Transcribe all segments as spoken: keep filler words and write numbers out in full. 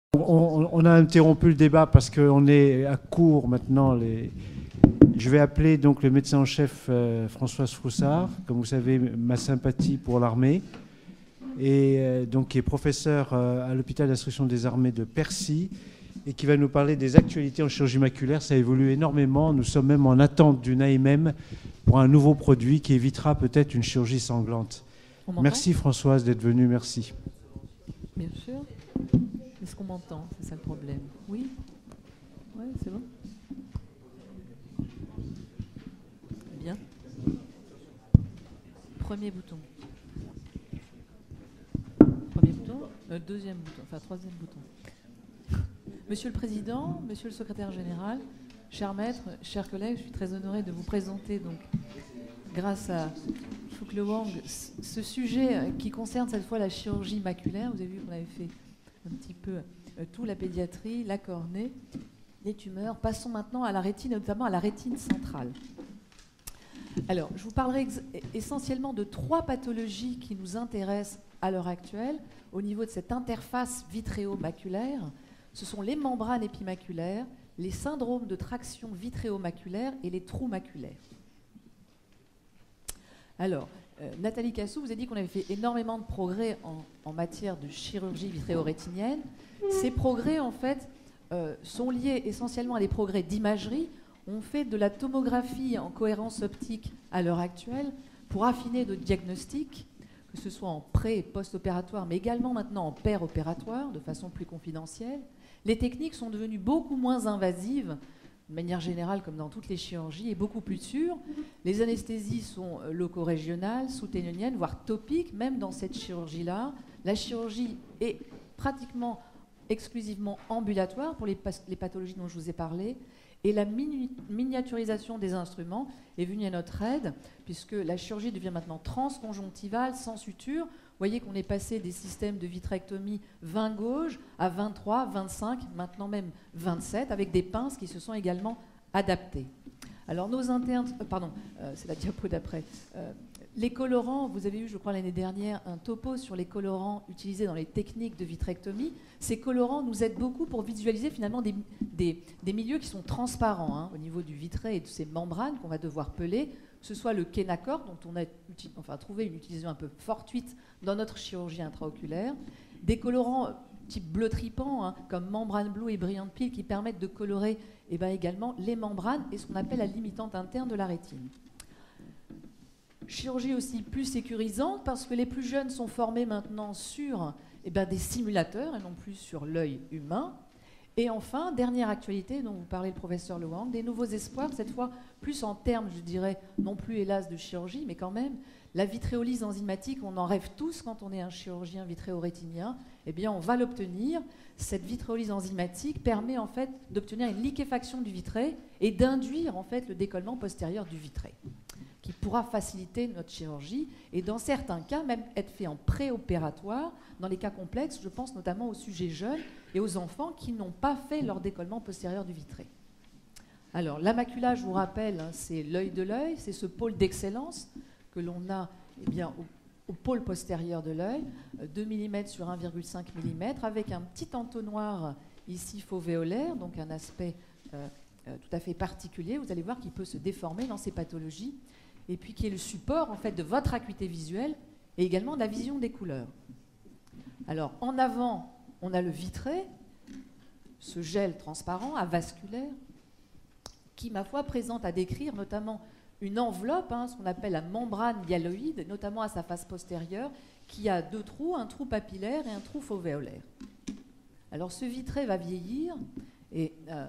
On, on a interrompu le débat parce qu'on est à court maintenant. Les... Je vais appeler donc le médecin en chef euh, Françoise Froussard, comme vous savez, ma sympathie pour l'armée, et euh, donc qui est professeur euh, à l'hôpital d'instruction des armées de Percy et qui va nous parler des actualités en chirurgie maculaire. Ça évolue énormément. Nous sommes même en attente d'une A M M pour un nouveau produit qui évitera peut-être une chirurgie sanglante. Merci Françoise d'être venue. Merci. Bien sûr. Est-ce qu'on m'entend? C'est ça le problème. Oui? Oui, c'est bon. Bien. Premier bouton. Premier bouton. Euh, deuxième bouton. Enfin, troisième bouton. Monsieur le Président, Monsieur le Secrétaire Général, chers maîtres, chers collègues, je suis très honorée de vous présenter, donc, grâce à Phuc Le Hoang, ce sujet qui concerne cette fois la chirurgie maculaire. Vous avez vu qu'on avait fait un petit peu euh, tout, la pédiatrie, la cornée, les tumeurs. Passons maintenant à la rétine, et notamment à la rétine centrale. Alors, je vous parlerai essentiellement de trois pathologies qui nous intéressent à l'heure actuelle au niveau de cette interface vitréo-maculaire. Ce sont les membranes épimaculaires, les syndromes de traction vitréo-maculaire et les trous maculaires. Alors, euh, Nathalie Cassou vous a dit qu'on avait fait énormément de progrès en, en matière de chirurgie vitréo-rétinienne. Ces progrès, en fait, euh, sont liés essentiellement à des progrès d'imagerie. On fait de la tomographie en cohérence optique à l'heure actuelle pour affiner notre diagnostic, que ce soit en pré- et post-opératoire, mais également maintenant en pér-opératoire, de façon plus confidentielle. Les techniques sont devenues beaucoup moins invasives, de manière générale, comme dans toutes les chirurgies, et beaucoup plus sûres. Les anesthésies sont loco-régionales, sous-ténoniennes, voire topiques, même dans cette chirurgie-là. La chirurgie est pratiquement exclusivement ambulatoire pour les, les pathologies dont je vous ai parlé. Et la mini miniaturisation des instruments est venue à notre aide, puisque la chirurgie devient maintenant transconjonctivale, sans suture. Vous voyez qu'on est passé des systèmes de vitrectomie vingt gauges à vingt-trois, vingt-cinq, maintenant même vingt-sept, avec des pinces qui se sont également adaptées. Alors nos internes, euh, pardon, euh, c'est la diapo d'après. Euh, les colorants, vous avez eu, je crois, l'année dernière, un topo sur les colorants utilisés dans les techniques de vitrectomie. Ces colorants nous aident beaucoup pour visualiser finalement des, des, des milieux qui sont transparents hein, au niveau du vitré et de ces membranes qu'on va devoir peler, que ce soit le Kenacor, dont on a enfin, trouvé une utilisation un peu fortuite dans notre chirurgie intraoculaire, des colorants type bleu tripant, hein, comme membrane blue et brillante pile, qui permettent de colorer eh ben, également les membranes et ce qu'on appelle la limitante interne de la rétine. Chirurgie aussi plus sécurisante, parce que les plus jeunes sont formés maintenant sur eh ben, des simulateurs et non plus sur l'œil humain. Et enfin, dernière actualité dont vous parlait le professeur Le Hoang, des nouveaux espoirs, cette fois plus en termes, je dirais, non plus hélas de chirurgie, mais quand même, la vitréolyse enzymatique, on en rêve tous quand on est un chirurgien vitréo-rétinien, eh bien on va l'obtenir. Cette vitréolyse enzymatique permet en fait d'obtenir une liquéfaction du vitré et d'induire en fait le décollement postérieur du vitré, qui pourra faciliter notre chirurgie et dans certains cas même être fait en préopératoire. Dans les cas complexes, je pense notamment aux sujets jeunes et aux enfants qui n'ont pas fait leur décollement postérieur du vitré. Alors, la macula, je vous rappelle, hein, c'est l'œil de l'œil, c'est ce pôle d'excellence que l'on a eh bien, au, au pôle postérieur de l'œil, deux millimètres sur un virgule cinq millimètres, avec un petit entonnoir ici fovéolaire, donc un aspect euh, euh, tout à fait particulier. Vous allez voir qu'il peut se déformer dans ces pathologies, et puis qui est le support en fait, de votre acuité visuelle et également de la vision des couleurs. Alors, en avant, on a le vitré, ce gel transparent, avasculaire, qui, ma foi, présente à décrire notamment une enveloppe, hein, ce qu'on appelle la membrane hyaloïde, notamment à sa face postérieure, qui a deux trous, un trou papillaire et un trou fovéolaire. Alors, ce vitré va vieillir, et euh,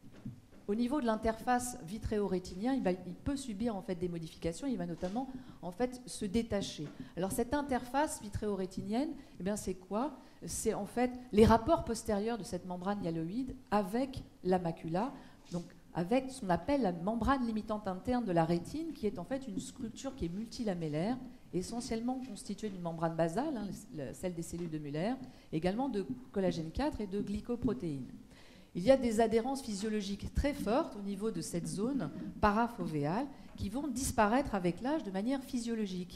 au niveau de l'interface vitréo-rétinien, il, il peut subir en fait, des modifications, il va notamment en fait, se détacher. Alors cette interface vitréo-rétinienne, eh bien, c'est quoi? C'est en fait les rapports postérieurs de cette membrane hyaloïde avec la macula, donc avec ce qu'on appelle la membrane limitante interne de la rétine, qui est en fait une structure qui est multilamellaire, essentiellement constituée d'une membrane basale, hein, celle des cellules de Muller, également de collagène quatre et de glycoprotéines. Il y a des adhérences physiologiques très fortes au niveau de cette zone parafovéale qui vont disparaître avec l'âge de manière physiologique.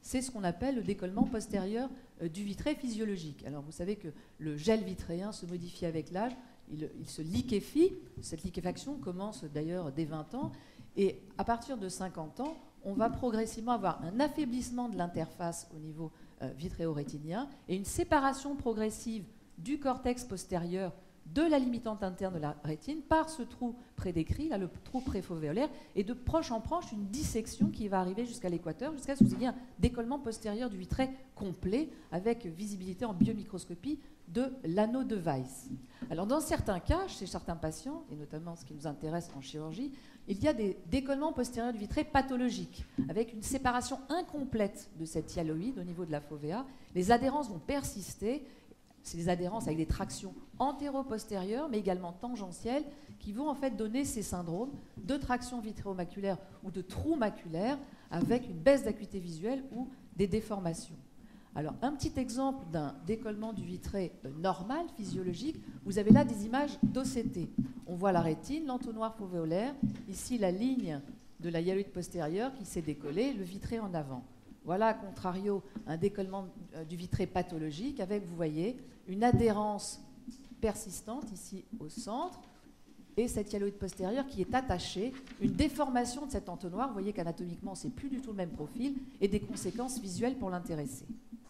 c'est ce qu'on appelle le décollement postérieur euh, du vitré physiologique. Alors vous savez que le gel vitréen se modifie avec l'âge, il, il se liquéfie, cette liquéfaction commence d'ailleurs dès vingt ans, et à partir de cinquante ans, on va progressivement avoir un affaiblissement de l'interface au niveau euh, vitréo-rétinien et une séparation progressive du cortex postérieur de la limitante interne de la rétine par ce trou prédécrit, là, le trou préfovéolaire, et de proche en proche une dissection qui va arriver jusqu'à l'équateur, jusqu'à ce que vous ayez un décollement postérieur du vitré complet avec visibilité en biomicroscopie de l'anneau de Weiss. Alors dans certains cas, chez certains patients, et notamment ce qui nous intéresse en chirurgie, il y a des décollements postérieurs du vitré pathologiques, avec une séparation incomplète de cette hyaloïde au niveau de la fovea. Les adhérences vont persister. C'est des adhérences avec des tractions antéro-postérieures, mais également tangentielles, qui vont en fait donner ces syndromes de traction vitréomaculaire ou de trou maculaire, avec une baisse d'acuité visuelle ou des déformations. Alors, un petit exemple d'un décollement du vitré normal, physiologique, vous avez là des images d'O C T. On voit la rétine, l'entonnoir fovéolaire, ici la ligne de la hyaloïde postérieure qui s'est décollée, le vitré en avant. Voilà, à contrario, un décollement du vitré pathologique avec, vous voyez, une adhérence persistante ici au centre et cette hyaloïde postérieure qui est attachée, une déformation de cet entonnoir. Vous voyez qu'anatomiquement, ce n'est plus du tout le même profil et des conséquences visuelles pour l'intéressé.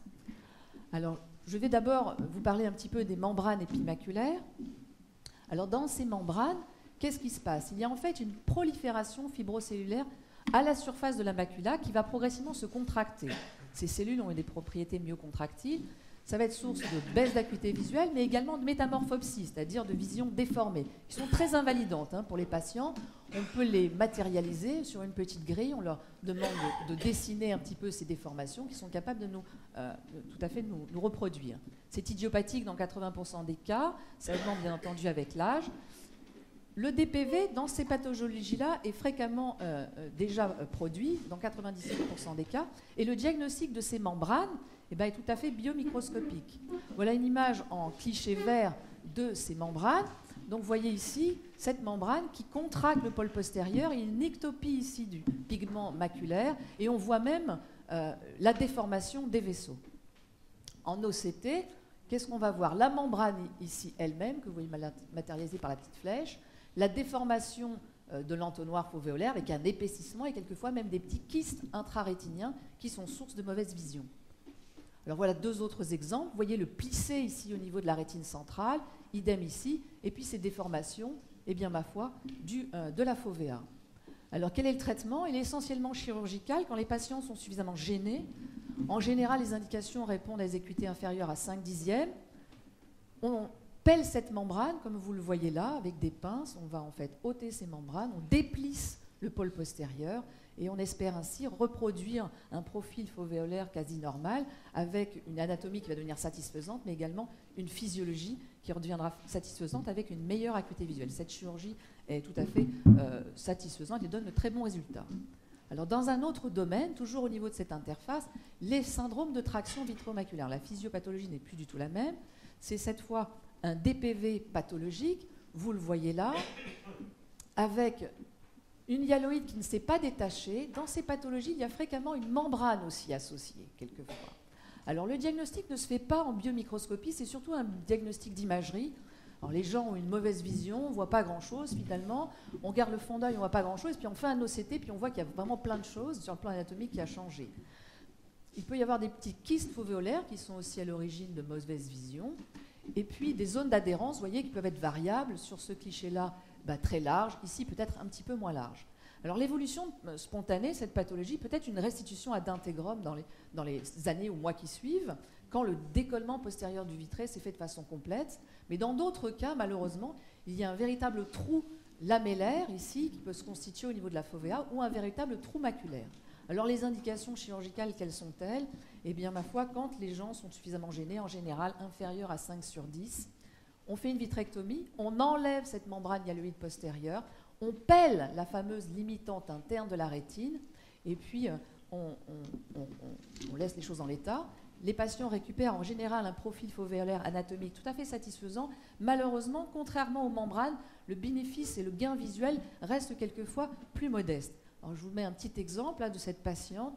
Alors, je vais d'abord vous parler un petit peu des membranes épimaculaires. Alors, dans ces membranes, qu'est-ce qui se passe? Il y a en fait une prolifération fibrocellulaire à la surface de la macula qui va progressivement se contracter. Ces cellules ont des propriétés myocontractiles. Ça va être source de baisse d'acuité visuelle, mais également de métamorphopsie, c'est-à-dire de vision déformée, qui sont très invalidantes hein, pour les patients. On peut les matérialiser sur une petite grille. On leur demande de, de dessiner un petit peu ces déformations qui sont capables de nous, euh, de, tout à fait de nous, nous reproduire. C'est idiopathique dans quatre-vingts pour cent des cas. Ça augmente bien entendu avec l'âge. Le D P V, dans ces pathologies-là, est fréquemment euh, déjà euh, produit, dans quatre-vingt-dix-sept pour cent des cas, et le diagnostic de ces membranes eh ben, est tout à fait biomicroscopique. Voilà une image en cliché vert de ces membranes. Donc vous voyez ici cette membrane qui contracte le pôle postérieur, il y a une ectopie ici du pigment maculaire, et on voit même euh, la déformation des vaisseaux. En O C T, qu'est-ce qu'on va voir? La membrane ici elle-même, que vous voyez matérialisée par la petite flèche, la déformation de l'entonnoir fovéolaire avec un épaississement et quelquefois même des petits kystes intrarétiniens qui sont source de mauvaise vision. Alors voilà deux autres exemples. Vous voyez le plissé ici au niveau de la rétine centrale, idem ici, et puis ces déformations, eh bien ma foi, du, euh, de la fovea. Alors quel est le traitement? Il est essentiellement chirurgical quand les patients sont suffisamment gênés. En général, les indications répondent à des acuités inférieures à cinq dixièmes. On pèle cette membrane, comme vous le voyez là, avec des pinces. On va en fait ôter ces membranes, on déplisse le pôle postérieur et on espère ainsi reproduire un profil fovéolaire quasi normal avec une anatomie qui va devenir satisfaisante, mais également une physiologie qui redeviendra satisfaisante avec une meilleure acuité visuelle. Cette chirurgie est tout à fait euh, satisfaisante et donne de très bons résultats. Alors, dans un autre domaine, toujours au niveau de cette interface, les syndromes de traction vitréomaculaire. La physiopathologie n'est plus du tout la même. C'est cette fois un D P V pathologique, vous le voyez là, avec une hyaloïde qui ne s'est pas détachée. Dans ces pathologies, il y a fréquemment une membrane aussi associée, quelquefois. Alors, le diagnostic ne se fait pas en biomicroscopie, c'est surtout un diagnostic d'imagerie. Alors, les gens ont une mauvaise vision, on ne voit pas grand-chose finalement, on garde le fond d'œil, on ne voit pas grand-chose, puis on fait un O C T, puis on voit qu'il y a vraiment plein de choses sur le plan anatomique qui a changé. Il peut y avoir des petits kystes fovéolaires qui sont aussi à l'origine de mauvaise vision. Et puis des zones d'adhérence, vous voyez, qui peuvent être variables. Sur ce cliché-là, bah, très large. Ici, peut-être un petit peu moins large. Alors l'évolution spontanée, cette pathologie, peut être une restitution à d'intégrum dans les, dans les années ou mois qui suivent, quand le décollement postérieur du vitré s'est fait de façon complète. Mais dans d'autres cas, malheureusement, il y a un véritable trou lamellaire, ici, qui peut se constituer au niveau de la fovea, ou un véritable trou maculaire. Alors les indications chirurgicales, quelles sont-elles? Eh bien, ma foi, quand les gens sont suffisamment gênés, en général inférieurs à cinq sur dix, on fait une vitrectomie, on enlève cette membrane hyaloïde postérieure, on pèle la fameuse limitante interne de la rétine, et puis on, on, on, on laisse les choses en l'état. Les patients récupèrent en général un profil fovéolaire anatomique tout à fait satisfaisant. Malheureusement, contrairement aux membranes, le bénéfice et le gain visuel restent quelquefois plus modestes. Alors, je vous mets un petit exemple là, de cette patiente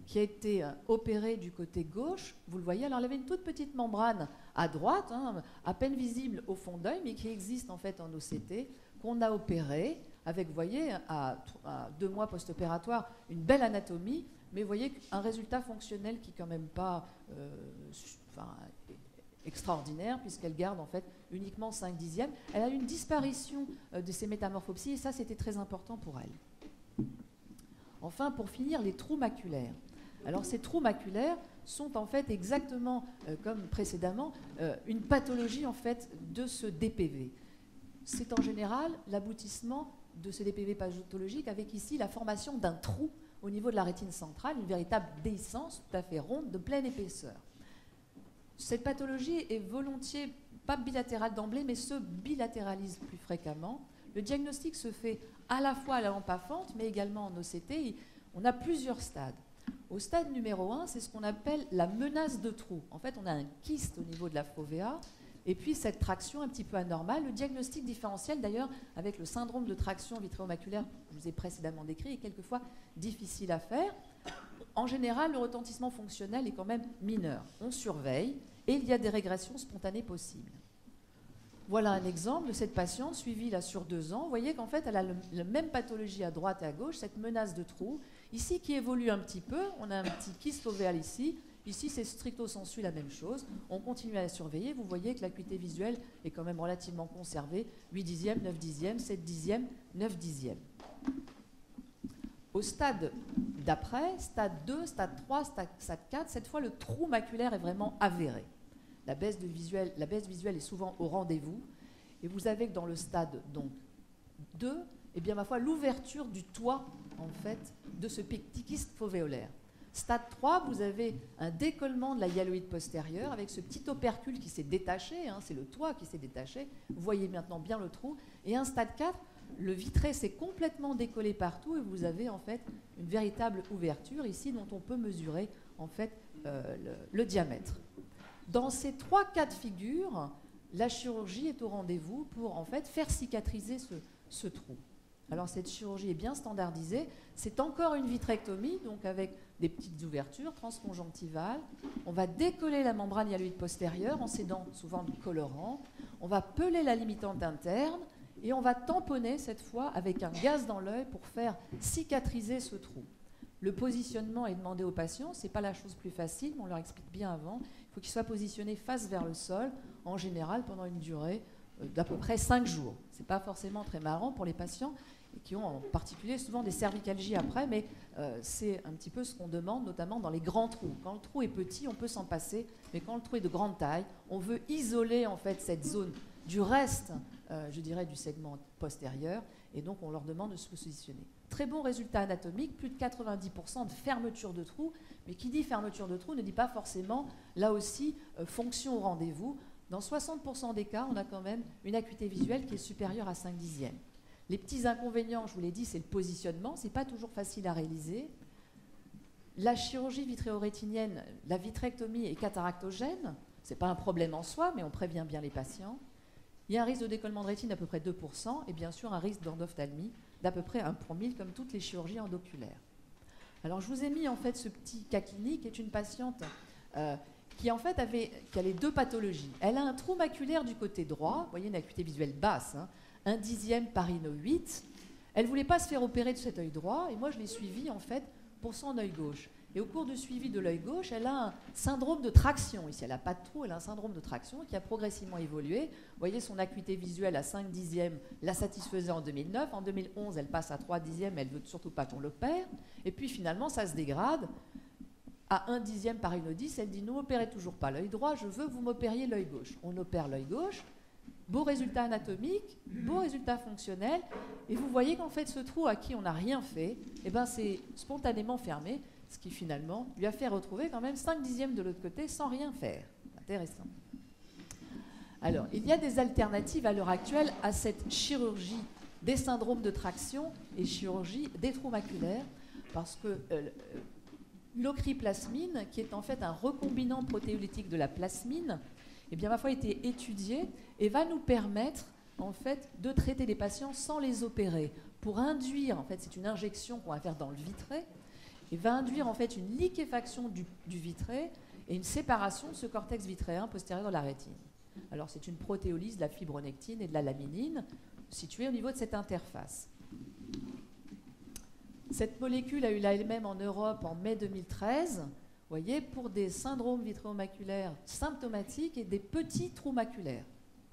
qui a été euh, opérée du côté gauche. Vous le voyez, alors elle avait une toute petite membrane à droite, hein, à peine visible au fond d'œil, mais qui existe en fait en O C T, qu'on a opérée avec, vous voyez, à, à deux mois post-opératoire, une belle anatomie, mais vous voyez un résultat fonctionnel qui est quand même pas euh, enfin, extraordinaire, puisqu'elle garde en fait uniquement cinq dixièmes. Elle a eu une disparition euh, de ses métamorphopsies, et ça c'était très important pour elle. Enfin, pour finir, les trous maculaires. Alors ces trous maculaires sont en fait exactement euh, comme précédemment euh, une pathologie en fait de ce D P V. C'est en général l'aboutissement de ce D P V pathologique avec ici la formation d'un trou au niveau de la rétine centrale, une véritable déhiscence tout à fait ronde de pleine épaisseur. Cette pathologie est volontiers pas bilatérale d'emblée, mais se bilatéralise plus fréquemment. Le diagnostic se fait à la fois à la lampe à fente, mais également en O C T. On a plusieurs stades. Au stade numéro un, c'est ce qu'on appelle la menace de trou. En fait, on a un kyste au niveau de la fovea, et puis cette traction un petit peu anormale. Le diagnostic différentiel, d'ailleurs, avec le syndrome de traction vitréomaculaire que je vous ai précédemment décrit, est quelquefois difficile à faire. En général, le retentissement fonctionnel est quand même mineur. On surveille, et il y a des régressions spontanées possibles. Voilà un exemple de cette patiente suivie là sur deux ans. Vous voyez qu'en fait, elle a le, la même pathologie à droite et à gauche, cette menace de trou. Ici, qui évolue un petit peu, on a un petit kyste fovéal ici. Ici, c'est stricto sensu la même chose. On continue à la surveiller. Vous voyez que l'acuité visuelle est quand même relativement conservée. huit dixièmes, neuf dixièmes, sept dixièmes, neuf dixièmes. Au stade d'après, stade deux, stade trois, stade quatre, cette fois, le trou maculaire est vraiment avéré. La baisse, de visuel, la baisse visuelle est souvent au rendez-vous. Et vous avez que dans le stade donc, deux, eh bien, ma foi, l'ouverture du toit en fait, de ce petit kyste fovéolaire. Stade trois, vous avez un décollement de la hyaloïde postérieure avec ce petit opercule qui s'est détaché, hein, c'est le toit qui s'est détaché. Vous voyez maintenant bien le trou. Et un stade quatre, le vitré s'est complètement décollé partout et vous avez en fait une véritable ouverture ici dont on peut mesurer en fait euh, le, le diamètre. Dans ces trois cas de figure, la chirurgie est au rendez-vous pour en fait faire cicatriser ce, ce trou. Alors cette chirurgie est bien standardisée. C'est encore une vitrectomie, donc avec des petites ouvertures transconjonctivales. On va décoller la membrane hyaloïde postérieure en s'aidant souvent de colorant. On va peler la limitante interne et on va tamponner cette fois avec un gaz dans l'œil pour faire cicatriser ce trou. Le positionnement est demandé aux patients. Ce n'est pas la chose plus facile, mais on leur explique bien avant. Il faut qu'ils soient positionnés face vers le sol, en général pendant une durée d'à peu près cinq jours. Ce n'est pas forcément très marrant pour les patients qui ont en particulier souvent des cervicalgies après, mais euh, c'est un petit peu ce qu'on demande, notamment dans les grands trous. Quand le trou est petit, on peut s'en passer, mais quand le trou est de grande taille, on veut isoler en fait cette zone du reste, euh, je dirais, du segment postérieur, et donc on leur demande de se positionner. Très bon résultat anatomique, plus de quatre-vingt-dix pour cent de fermeture de trou, mais qui dit fermeture de trou ne dit pas forcément, là aussi, euh, fonction au rendez-vous. Dans soixante pour cent des cas, on a quand même une acuité visuelle qui est supérieure à cinq dixièmes. Les petits inconvénients, je vous l'ai dit, c'est le positionnement, ce n'est pas toujours facile à réaliser. La chirurgie vitréorétinienne, la vitrectomie est cataractogène, ce n'est pas un problème en soi, mais on prévient bien les patients. Il y a un risque de décollement de rétine d'à peu près deux pour cent et bien sûr un risque d'endophtalmie d'à peu près un pour mille comme toutes les chirurgies endoculaires. Alors je vous ai mis en fait ce petit cas clinique qui est une patiente euh, qui en fait avait qui a les deux pathologies. Elle a un trou maculaire du côté droit, vous voyez une acuité visuelle basse, hein, un dixième par I N O huit. Elle ne voulait pas se faire opérer de cet œil droit et moi je l'ai suivie en fait pour son œil gauche. Et au cours du suivi de l'œil gauche, elle a un syndrome de traction. Ici, elle n'a pas de trou, elle a un syndrome de traction qui a progressivement évolué. Vous voyez, son acuité visuelle à cinq dixièmes la satisfaisait en deux mille neuf. En deux mille onze, elle passe à trois dixièmes, elle ne veut surtout pas qu'on l'opère. Et puis finalement, ça se dégrade à un dixième par I N O dix. Elle dit, ne m'opérez toujours pas l'œil droit, je veux que vous m'opériez l'œil gauche. On opère l'œil gauche. Beau résultat anatomique, beau résultat fonctionnel. Et vous voyez qu'en fait, ce trou à qui on n'a rien fait, eh ben, c'est spontanément fermé. Ce qui finalement lui a fait retrouver quand même cinq dixièmes de l'autre côté sans rien faire. Intéressant. Alors, il y a des alternatives à l'heure actuelle à cette chirurgie des syndromes de traction et chirurgie des trous maculaires, parce que euh, l'ocriplasmine, qui est en fait un recombinant protéolytique de la plasmine, eh bien, ma foi, a été étudié et va nous permettre en fait de traiter les patients sans les opérer, pour induire, en fait, c'est une injection qu'on va faire dans le vitré. et va induire en fait une liquéfaction du, du vitré et une séparation de ce cortex vitréen postérieur de la rétine. Alors c'est une protéolyse de la fibronectine et de la laminine située au niveau de cette interface. Cette molécule a eu elle-même en Europe en mai deux mille treize, vous voyez, pour des syndromes vitréomaculaires symptomatiques et des petits trous maculaires.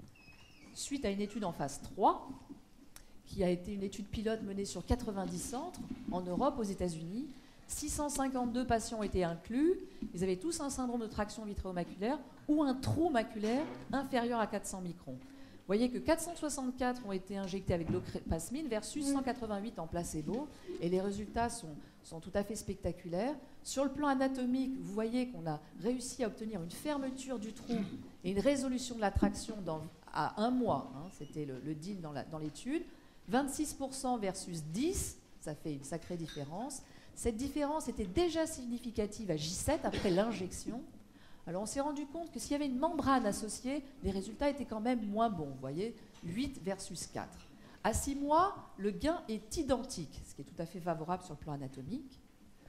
Suite à une étude en phase trois, qui a été une étude pilote menée sur quatre-vingt-dix centres en Europe, aux États-Unis, six cent cinquante-deux patients ont été inclus. Ils avaient tous un syndrome de traction vitréomaculaire ou un trou maculaire inférieur à quatre cents microns. Vous voyez que quatre cent soixante-quatre ont été injectés avec l'ocréplasmine versus cent quatre-vingt-huit en placebo. Et les résultats sont, sont tout à fait spectaculaires. Sur le plan anatomique, vous voyez qu'on a réussi à obtenir une fermeture du trou et une résolution de la traction dans, à un mois. Hein, c'était le, le deal dans, la, dans l'étude. vingt-six pour cent versus dix, ça fait une sacrée différence. Cette différence était déjà significative à J sept après l'injection. Alors on s'est rendu compte que s'il y avait une membrane associée, les résultats étaient quand même moins bons. Vous voyez, huit versus quatre. À six mois, le gain est identique, ce qui est tout à fait favorable sur le plan anatomique.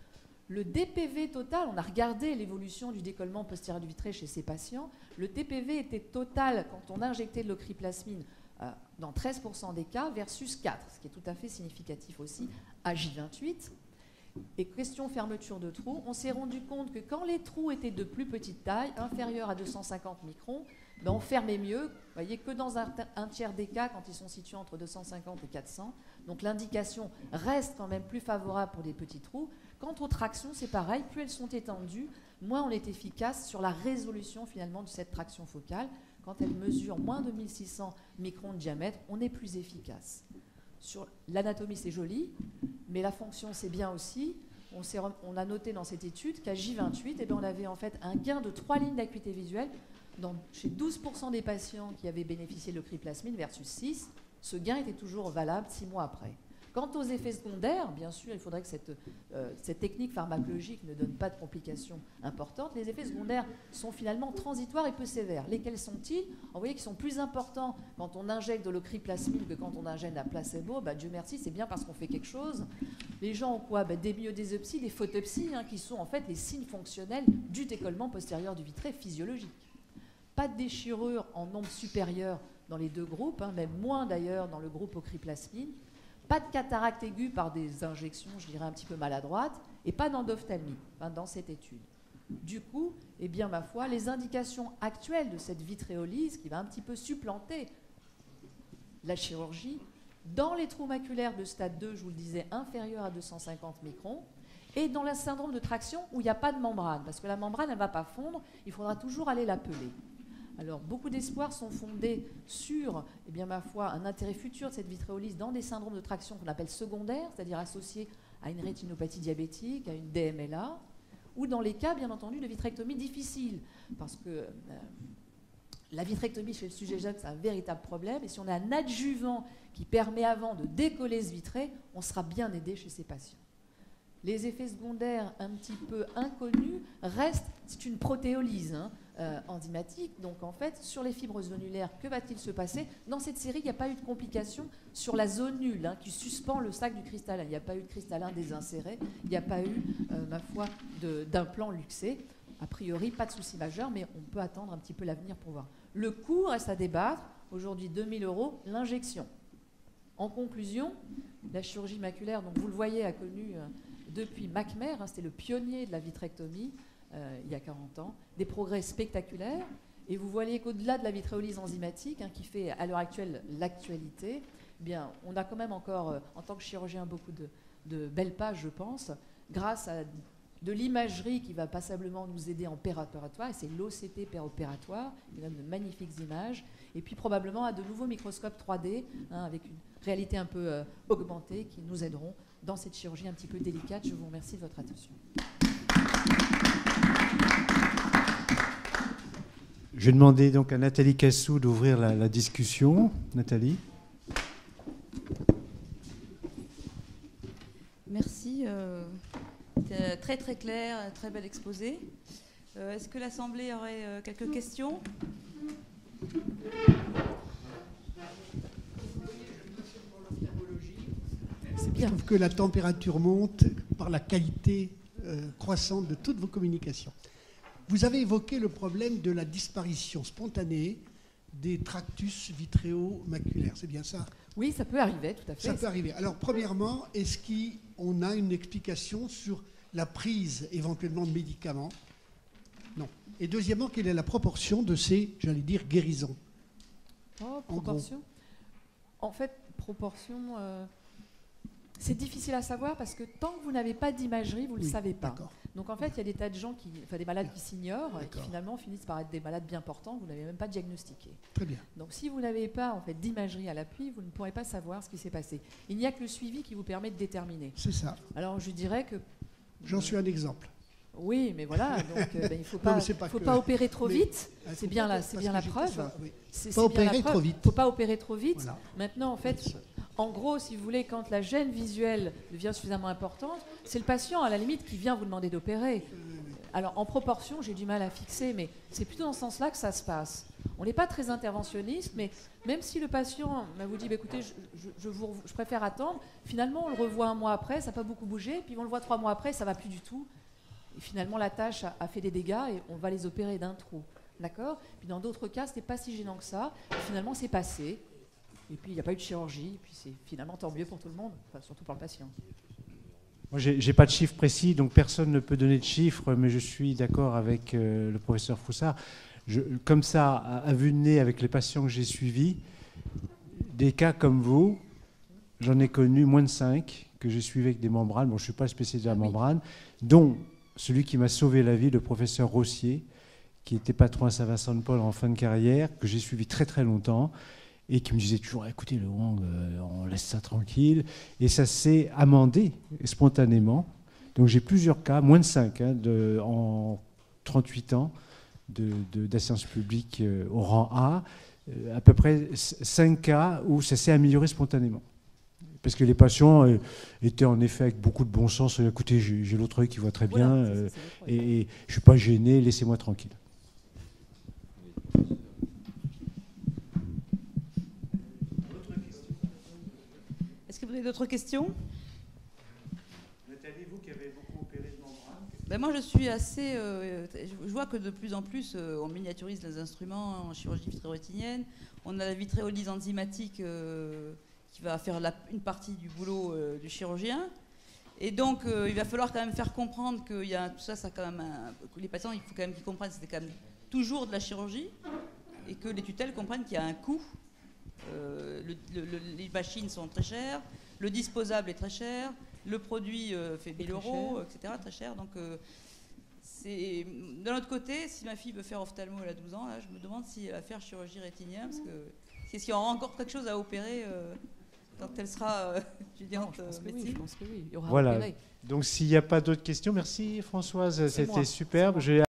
Le D P V total, on a regardé l'évolution du décollement postérieur du vitré chez ces patients. Le D P V était total quand on injectait de l'ocréplasmine euh, dans treize pour cent des cas versus quatre, ce qui est tout à fait significatif aussi à J vingt-huit. Et question fermeture de trous, on s'est rendu compte que quand les trous étaient de plus petite taille, inférieurs à deux cent cinquante microns, ben on fermait mieux, vous voyez, que dans un, un tiers des cas quand ils sont situés entre deux cent cinquante et quatre cents. Donc l'indication reste quand même plus favorable pour des petits trous. Quant aux tractions, c'est pareil, plus elles sont étendues, moins on est efficace sur la résolution finalement de cette traction focale. Quand elle mesure moins de mille six cents microns de diamètre, on est plus efficace. Sur l'anatomie, c'est joli, mais la fonction, c'est bien aussi. On, s'est, on a noté dans cette étude qu'à J vingt-huit, eh bien, on avait en fait un gain de trois lignes d'acuité visuelle dans, chez douze pour cent des patients qui avaient bénéficié de l'ocréplasmine versus six. Ce gain était toujours valable six mois après. Quant aux effets secondaires, bien sûr, il faudrait que cette, euh, cette technique pharmacologique ne donne pas de complications importantes. Les effets secondaires sont finalement transitoires et peu sévères. Lesquels sont-ils? Vous voyez qu'ils sont plus importants quand on injecte de l'ocréplasmine que quand on injecte un placebo. Bah, Dieu merci, c'est bien parce qu'on fait quelque chose. Les gens ont quoi? Bah, des myodésopsies, des photopsies, hein, qui sont en fait les signes fonctionnels du décollement postérieur du vitré physiologique. Pas de déchirure en nombre supérieur dans les deux groupes, hein, même moins d'ailleurs dans le groupe ocréplasmine. Pas de cataracte aiguë par des injections, je dirais, un petit peu maladroites, et pas d'endophthalmie hein, dans cette étude. Du coup, eh bien, ma foi, les indications actuelles de cette vitréolyse, qui va un petit peu supplanter la chirurgie, dans les trous maculaires de stade deux, je vous le disais, inférieurs à deux cent cinquante microns, et dans le syndrome de traction où il n'y a pas de membrane, parce que la membrane, elle ne va pas fondre, il faudra toujours aller la peler. Alors, beaucoup d'espoirs sont fondés sur, eh bien, ma foi, un intérêt futur de cette vitréolyse dans des syndromes de traction qu'on appelle secondaires, c'est-à-dire associés à une rétinopathie diabétique, à une D M L A, ou dans les cas, bien entendu, de vitrectomie difficile, parce que euh, la vitrectomie chez le sujet jeune, c'est un véritable problème, et si on a un adjuvant qui permet avant de décoller ce vitré, on sera bien aidé chez ces patients. Les effets secondaires un petit peu inconnus restent, c'est une protéolyse hein, euh, enzymatique, donc en fait, sur les fibres zonulaires, que va-t-il se passer? Dans cette série, il n'y a pas eu de complications sur la zonule hein, qui suspend le sac du cristallin. Il n'y a pas eu de cristallin désinséré, il n'y a pas eu, euh, ma foi, d'implant luxé. A priori, pas de souci majeur, mais on peut attendre un petit peu l'avenir pour voir. Le coût reste à débattre. Aujourd'hui, deux mille euros l'injection. En conclusion, la chirurgie maculaire, donc vous le voyez, a connu... Euh, depuis Macmer, hein, c'était le pionnier de la vitrectomie euh, il y a quarante ans, des progrès spectaculaires. Et vous voyez qu'au-delà de la vitréolyse enzymatique, hein, qui fait à l'heure actuelle l'actualité, eh bien, on a quand même encore, euh, en tant que chirurgien, beaucoup de, de belles pages, je pense, grâce à de l'imagerie qui va passablement nous aider en péropératoire, et c'est l'O C T péropératoire, qui donne de magnifiques images, et puis probablement à de nouveaux microscopes trois D, hein, avec une réalité un peu euh, augmentée, qui nous aideront dans cette chirurgie un petit peu délicate. Je vous remercie de votre attention. Je vais demander donc à Nathalie Cassou d'ouvrir la, la discussion. Nathalie. Merci. Euh, très très clair, très bel exposé. Euh, Est-ce que l'Assemblée aurait euh, quelques questions? Je trouve que la température monte par la qualité euh, croissante de toutes vos communications. Vous avez évoqué le problème de la disparition spontanée des tractus vitréo-maculaires, c'est bien ça? Oui, ça peut arriver, tout à fait. Ça peut arriver. Alors, premièrement, est-ce qu'on a une explication sur la prise éventuellement de médicaments? Non. Et deuxièmement, quelle est la proportion de ces, j'allais dire, guérisons? Oh, proportion. En, en fait, proportion, euh, c'est difficile à savoir parce que tant que vous n'avez pas d'imagerie, vous ne Oui, le savez pas. d'accord. Donc en fait, il y a des tas de gens, qui, enfin des malades qui s'ignorent et qui D'accord. finalement finissent par être des malades bien portants que vous n'avez même pas diagnostiqués. Très bien. Donc si vous n'avez pas en fait d'imagerie à l'appui, vous ne pourrez pas savoir ce qui s'est passé. Il n'y a que le suivi qui vous permet de déterminer. C'est ça. Alors je dirais que... J'en suis un exemple. Oui, mais voilà, donc euh, ben, il ne faut Non, pas, mais c'est pas faut que- pas opérer trop mais- vite. Ah, C'est faut bien, pas- la, c'est parce bien que la j'étais preuve. ça, oui. C'est- Pas c'est bien la opérer preuve. trop vite. Faut pas opérer trop vite. Voilà. Maintenant, en fait, en gros, si vous voulez, quand la gêne visuelle devient suffisamment importante, c'est le patient, à la limite, qui vient vous demander d'opérer. Alors, en proportion, j'ai du mal à fixer, mais c'est plutôt dans ce sens-là que ça se passe. On n'est pas très interventionniste, mais même si le patient bah, vous dit bah, écoutez, je, je, je, vous, je préfère attendre, finalement, on le revoit un mois après, ça n'a pas beaucoup bougé, puis on le voit trois mois après, ça ne va plus du tout. Et finalement, la tâche a, a fait des dégâts et on va les opérer d'un trou. D'accord? Puis dans d'autres cas, ce n'est pas si gênant que ça. Et finalement, c'est passé. Et puis, il n'y a pas eu de chirurgie. Et puis, c'est finalement tant mieux pour tout le monde, enfin, surtout pour le patient. Moi, j'ai j'ai pas de chiffres précis, donc personne ne peut donner de chiffres, mais je suis d'accord avec euh, le professeur Froussard. Je, comme ça, à, à vue de nez, avec les patients que j'ai suivis, des cas comme vous, j'en ai connu moins de cinq que j'ai suivis avec des membranes. Bon, je ne suis pas spécialiste de la membrane, dont celui qui m'a sauvé la vie, le professeur Rossier, qui était patron à Saint-Vincent-de-Paul en fin de carrière, que j'ai suivi très très longtemps, et qui me disait toujours, écoutez, le Wang, euh, on laisse ça tranquille. Et ça s'est amendé spontanément. Donc j'ai plusieurs cas, moins de cinq, hein, de, en trente-huit ans, de, de, d'assistance publique euh, au rang A, euh, à peu près cinq cas où ça s'est amélioré spontanément. Parce que les patients euh, étaient en effet avec beaucoup de bon sens. Écoutez, j'ai, j'ai l'autre œil qui voit très bien, Voilà, euh, c'est- c'est votre œil. et, et je ne suis pas gêné, laissez-moi tranquille. Est-ce que vous avez d'autres questions? Nathalie, vous qui avez beaucoup opéré de membrane. Ben moi, je suis assez. euh, je vois que de plus en plus, euh, on miniaturise les instruments en chirurgie vitréo-rétinienne. On a la vitréolyse enzymatique euh, qui va faire la- une partie du boulot euh, du chirurgien. Et donc, euh, il va falloir quand même faire comprendre que y a, tout ça, ça a quand même un- que les patients, il faut quand même qu'ils comprennent que c'était quand même toujours de la chirurgie et que les tutelles comprennent qu'il y a un coût. Euh, le- le- le- les machines sont très chères, le disposable est très cher, le produit euh, fait mille euros, et cetera, très cher. Donc, euh, c'est... D'un autre côté, si ma fille veut faire ophtalmo, elle a douze ans, là, je me demande si elle va faire chirurgie rétinienne, parce que est-ce qu'il y aura encore quelque chose à opérer euh, quand elle sera euh, étudiante Non, je pense euh, que oui, médecine? je pense que oui. Il y aura à Voilà. opérer. Donc s'il n'y a pas d'autres questions, merci Françoise, C'est c'était moi, superbe. c'est moi. J'ai